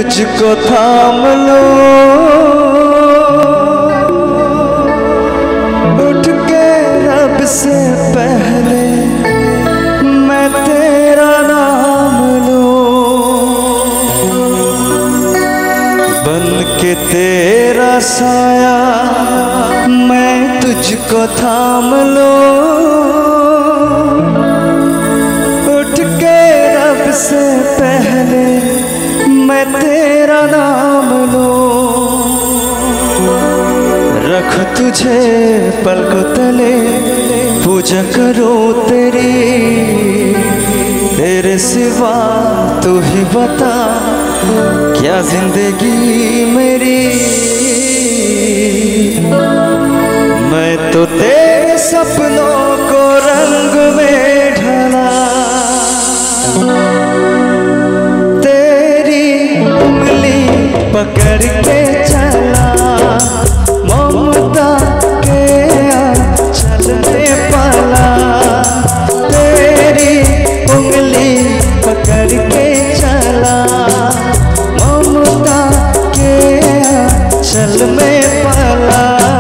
तुझको थाम लूं, उठ के रब से पहले मैं तेरा नाम लूं, बन के तेरा साया मैं तुझको थाम लूं, उठ के रब से पहले मैं तेरा नाम लूं, रख तुझे पलकों तले पूजा करूं तेरी, तेरे सिवा तू ही बता क्या जिंदगी मेरी। मैं तो तेरे सपनों को रंग में ढला, तेरी उंगली पकड़ के चला, ममता के आंचल में पला, तेरी उंगली पकड़ के चला, ममता के आंचल में पला।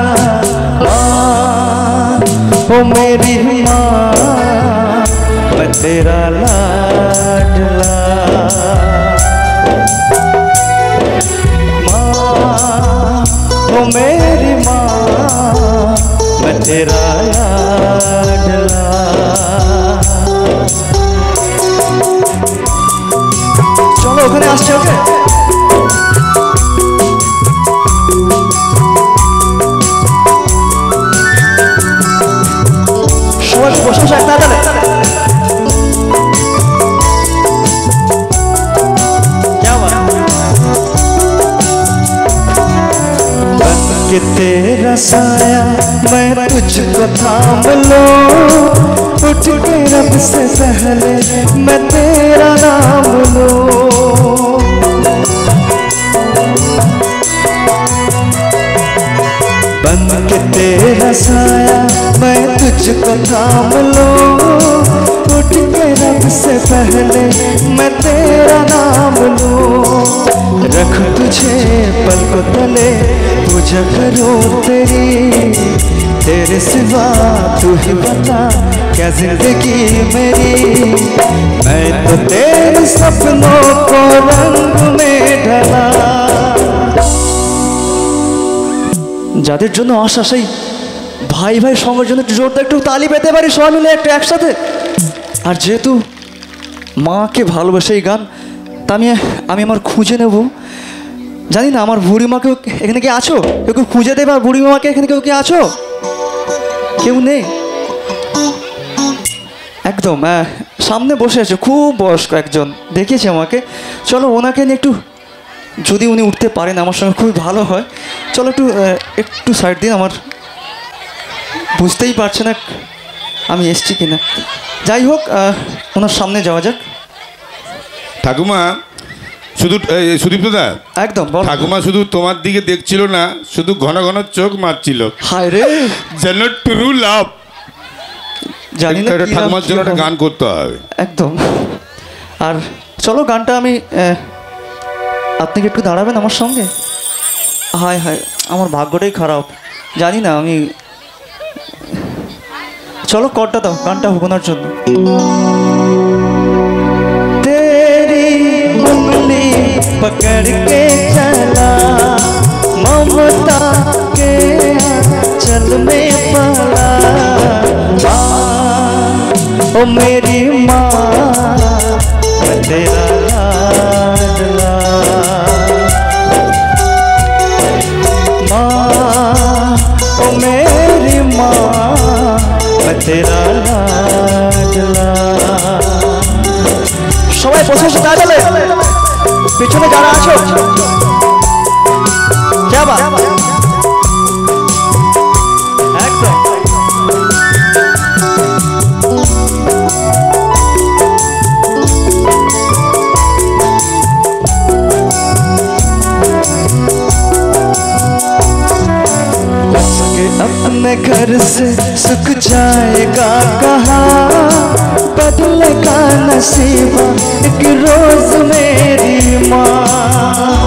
ओ मेरी माँ मैं तेरा लाडला, ओ मेरी माँ मैं तेरा लाडला। चलो ওখানে আসছে ওকে। সবাই প্রশংসা তাহলে कि तेरा साया मैं तुझको थाम लूं, उठ के रब से पहले मैं तेरा नाम लूं, बन के तेरा साया मैं तुझको थाम लूं, उठ के रब से पहले मैं तेरा नाम लूं, रख तुझे पलकों तले पूजा करूं तेरी, तेरे सिवा तू ही बता क्या जिंदगी मेरी। मैं तो तेरे सपनों को रंग में ढला। যাদের জন্য আশা সেই ভাই ভাই সবার জন্য একটু জোরদার একটু তালি পেতে পারি সবাই মিলে একটু একসাথে। আর যেহেতু মাকে ভালোবাসে এই গান, তা আমি আমার খুঁজে নেব, জানি না আমার বুড়িমাকে এখানে কি আছো, কেউ খুঁজে দেবে আর বুড়িমাকে এখানে কেউ কি আছো? কেউ নেই একদম। সামনে বসে আছে খুব বয়স্ক একজন, দেখিয়েছে আমাকে, চলো ওনাকে নিয়ে একটু, যদি উনি উঠতে পারেন আমার সঙ্গে খুবই ভালো হয়। চলো একটু সাইড দিন, আমার বুঝতেই পারছে না আমি এসছি কিনা। যাই হোক ওনার সামনে যাওয়া যাক। ঠাকুমা শুধু সুদীপ্ত দা একদম ঠাকুমা শুধু তোমার দিকে দেখছিল না, শুধু ঘন ঘন চোখ মারছিল। হায় রে, যেন ট্রু লাভ। জানি না ঠাকুমার জন্য একটা গান করতে হবে একদম। আর চলো গানটা আমি, আপনি কি একটু দাঁড়াবেন আমার সঙ্গে? হায় হায় আমার ভাগ্যটাই খারাপ, জানি না আমি। চলো কর্ডটা দাও, গানটা হোক ওনার জন্য। তেরি উंगली पकड़ के चला, ममता के आंचल में पला, ओ मेरी माँ मैं तेरा लाडला, माँ ओ मेरी माँ मैं तेरा लाडला। সবাই বসে দাঁড়ালে পিছনে যারা আছো যাবা একদম। अपने घर से सुख जाएगा कहाँ, बदलेगा नसीबा एक रोज मेरी माँ।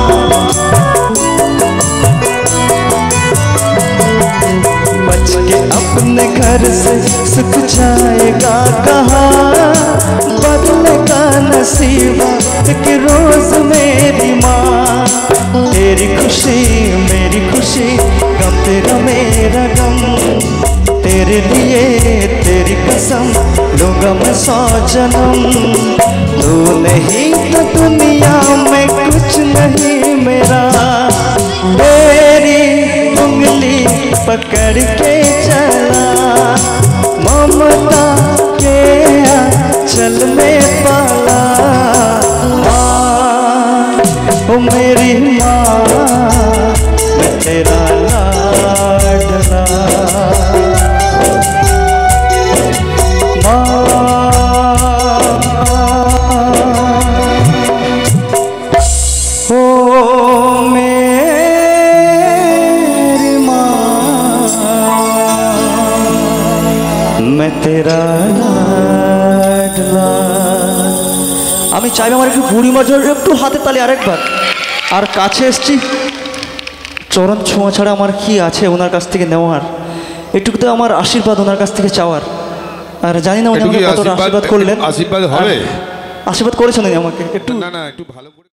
एक रोज मेरी माँ, तेरी खुशी मेरी खुशी, गम तेरा मेरा गम, तेरे लिए तेरी कसम लूंगा मैं 100 जन्म। तू नहीं तो दुनिया में कुछ नहीं मेरा, तेरी उंगली पकड़ के चला, ममता के चल में पाला। ओ मेरी माँ मैं तेरा लाडला, ओ मेरी माँ मैं तेरा लाडला। আমি চাইবো আমার একটু বুড়িমার জন্য একটু হাতে তালি আরেকবার। আর কাছে এসছি, চরণ ছোঁয়া ছাড়া আমার কি আছে ওনার কাছ থেকে নেওয়ার, একটু তো আমার আশীর্বাদ ওনার কাছ থেকে চাওয়ার। আর জানি না উনি আমাকে কতটা আশীর্বাদ করলেন। আশীর্বাদ হবে, আশীর্বাদ করেছেন উনি আমাকে একটু। না না একটু ভালো করে